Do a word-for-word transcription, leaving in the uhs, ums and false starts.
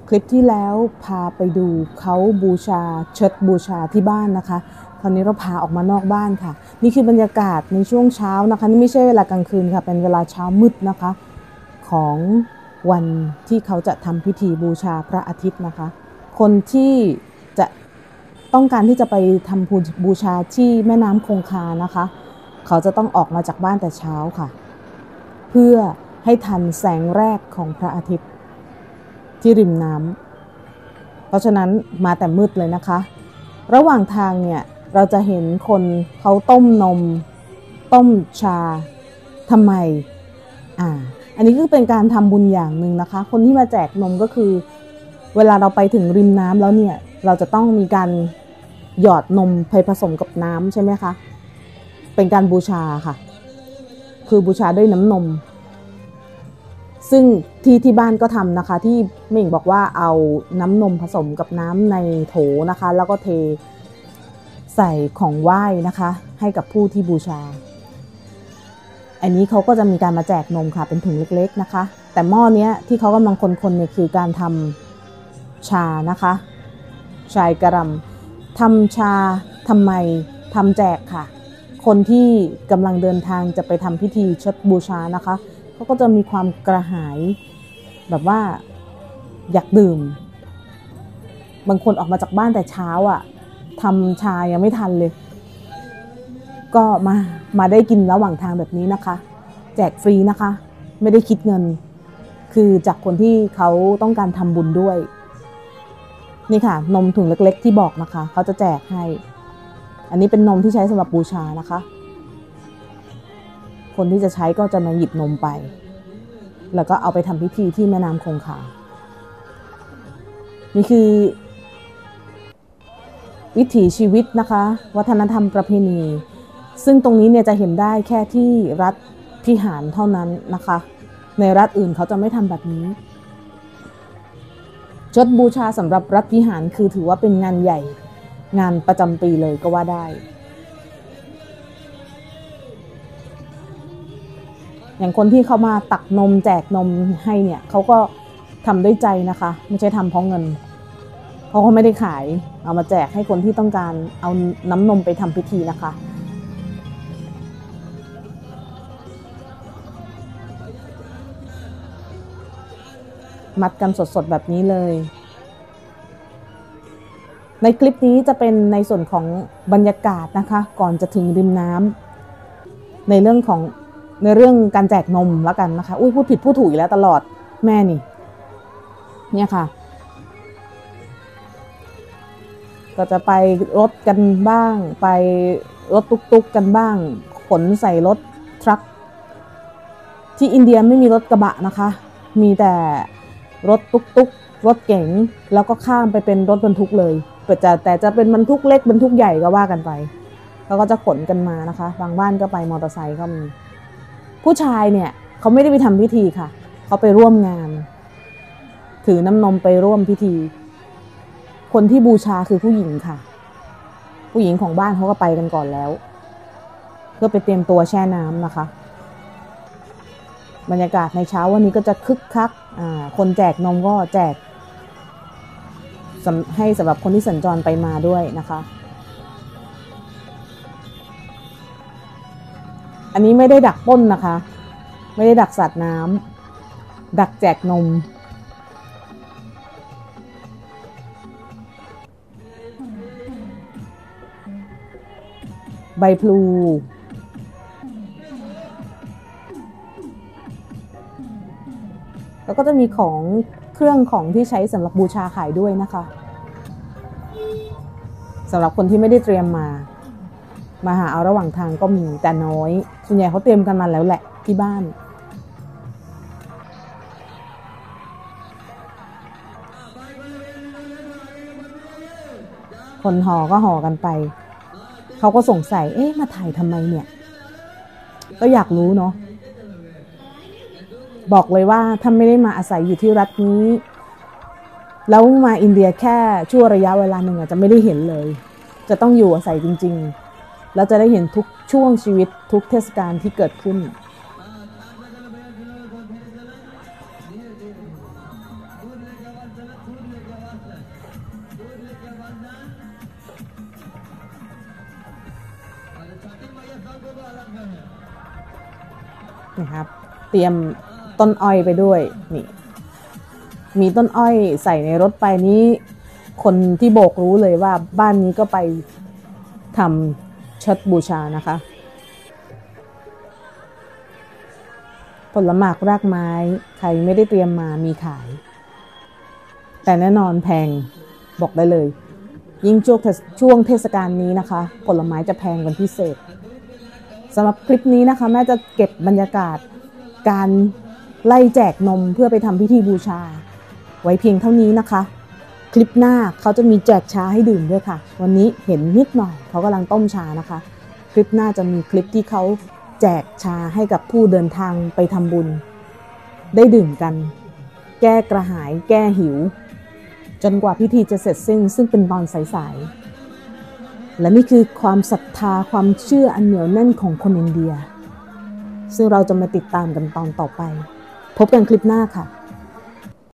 คลิปที่แล้วพาไปดูเขาบูชาเชิดบูชาที่บ้านนะคะคราวนี้เราพาออกมานอกบ้านค่ะนี่คือบรรยากาศในช่วงเช้านะคะนี่ไม่ใช่เวลากลางคืนค่ะเป็นเวลาเช้ามืดนะคะของวันที่เขาจะทำพิธีบูชาพระอาทิตย์นะคะคนที่จะต้องการที่จะไปทำบูชาที่แม่น้ำคงคานะคะเขาจะต้องออกมาจากบ้านแต่เช้าค่ะเพื่อให้ทันแสงแรกของพระอาทิตย์ที่ริมน้ำเพราะฉะนั้นมาแต่มืดเลยนะคะระหว่างทางเนี่ยเราจะเห็นคนเขาต้มนมต้มชาทำไมอ่าอันนี้ก็เป็นการทำบุญอย่างหนึ่งนะคะคนที่มาแจกนมก็คือเวลาเราไปถึงริมน้ำแล้วเนี่ยเราจะต้องมีการหยอดนมไปผสมกับน้ำใช่ไหมคะเป็นการบูชาค่ะคือบูชาด้วยน้ำนมซึ่งที่ที่บ้านก็ทำนะคะที่แม่หญิงบอกว่าเอาน้ำนมผสมกับน้ำในโถนะคะแล้วก็เทใส่ของไหว้นะคะให้กับผู้ที่บูชาอันนี้เขาก็จะมีการมาแจกนมค่ะเป็นถุงเล็กๆนะคะแต่หม้อนี้ที่เขากำลังคนๆเนี่ยคือการทำชานะคะชายกระรำทำชาทำไมทำแจกค่ะคนที่กำลังเดินทางจะไปทำพิธีเชิดบูชานะคะเขาก็จะมีความกระหายแบบว่าอยากดื่มบางคนออกมาจากบ้านแต่เช้าอ่ะทำชายังไม่ทันเลยก็มามาได้กินระหว่างทางแบบนี้นะคะแจกฟรีนะคะไม่ได้คิดเงินคือจากคนที่เขาต้องการทำบุญด้วยนี่ค่ะนมถุงเล็กๆที่บอกนะคะเขาจะแจกให้อันนี้เป็นนมที่ใช้สำหรับบูชานะคะคนที่จะใช้ก็จะมาหยิบนมไปแล้วก็เอาไปทำพิธีที่แม่น้ำคงคานี่คือวิถีชีวิตนะคะวัฒนธรรมประเพณีซึ่งตรงนี้เนี่ยจะเห็นได้แค่ที่รัฐพิหารเท่านั้นนะคะในรัฐอื่นเขาจะไม่ทำแบบนี้เชิดบูชาสำหรับรัฐพิหารคือถือว่าเป็นงานใหญ่งานประจำปีเลยก็ว่าได้อย่างคนที่เขามาตักนมแจกนมให้เนี่ยเขาก็ทำด้วยใจนะคะไม่ใช่ทำเพราะเงินเขาก็ไม่ได้ขายเอามาแจกให้คนที่ต้องการเอาน้ำนมไปทำพิธีนะคะมัดกันสดๆแบบนี้เลยในคลิปนี้จะเป็นในส่วนของบรรยากาศนะคะก่อนจะถึงริมน้ำในเรื่องของในเรื่องการแจกนมแล้วกันนะคะอุ้ยพูดผิดพูดถูกอีกแล้วตลอดแม่นี่เนี่ยค่ะก็จะไปรถกันบ้างไปรถตุ๊กๆกันบ้างขนใส่รถทรัคที่อินเดียไม่มีรถกระบะนะคะมีแต่รถตุ๊กๆรถเก๋งแล้วก็ข้ามไปเป็นรถบรรทุกเลยแต่แต่จะเป็นบรรทุกเล็กบรรทุกใหญ่ก็ว่ากันไปเขาก็จะขนกันมานะคะบางบ้านก็ไปมอเตอร์ไซค์ก็มีผู้ชายเนี่ยเขาไม่ได้ไปทำพิธีค่ะเขาไปร่วมงานถือน้ำนมไปร่วมพิธีคนที่บูชาคือผู้หญิงค่ะผู้หญิงของบ้านเขาก็ไปกันก่อนแล้วเพื่อไปเตรียมตัวแช่น้ำนะคะบรรยากาศในเช้าวันนี้ก็จะคึกคักคนแจกนมก็แจกให้สำหรับคนที่สัญจรไปมาด้วยนะคะอันนี้ไม่ได้ดักปล้นนะคะไม่ได้ดักสัตว์น้ำดักแจกนมใบพลูแล้วก็จะมีของเครื่องของที่ใช้สำหรับบูชาขายด้วยนะคะสำหรับคนที่ไม่ได้เตรียมมามาหาเอาระหว่างทางก็มีแต่น้อยส่วนใหญ่เขาเตรียมกันมาแล้วแหละที่บ้านคนห่อก็ห่อกันไปเขาก็สงสัยเอ๊ะมาถ่ายทำไมเนี่ยก็อยากรู้เนาะบอกเลยว่าถ้าไม่ได้มาอาศัยอยู่ที่รัฐนี้แล้วมาอินเดียแค่ชั่วระยะเวลาหนึ่งอาจจะไม่ได้เห็นเลยจะต้องอยู่อาศัยจริงๆแล้วจะได้เห็นทุกช่วงชีวิตทุกเทศกาลที่เกิดขึ้นนะครับเตรียมต้นอ้อยไปด้วยนี่มีต้นอ้อยใส่ในรถไปนี้คนที่โบกรู้เลยว่าบ้านนี้ก็ไปทำเชิดบูชานะคะผลหมากรากไม้ใครไม่ได้เตรียมมามีขายแต่แน่นอนแพงบอกได้เลยยิ่งช่วงช่วงเทศกาลนี้นะคะผลไม้จะแพงเป็นพิเศษสำหรับคลิปนี้นะคะแม่จะเก็บบรรยากาศการไล่แจกนมเพื่อไปทำพิธีบูชาไว้เพียงเท่านี้นะคะคลิปหน้าเขาจะมีแจกชาให้ดื่มด้วยค่ะวันนี้เห็นนิดหน่อยเขากำลังต้มชานะคะคลิปหน้าจะมีคลิปที่เขาแจกชาให้กับผู้เดินทางไปทำบุญได้ดื่มกันแก้กระหายแก้หิวจนกว่าพิธีจะเสร็จสิ้นซึ่งเป็นตอนสายๆและนี่คือความศรัทธาความเชื่ออันเหนียวแน่นของคนอินเดียซึ่งเราจะมาติดตามกันตอนต่อไปพบกันคลิปหน้าค่ะ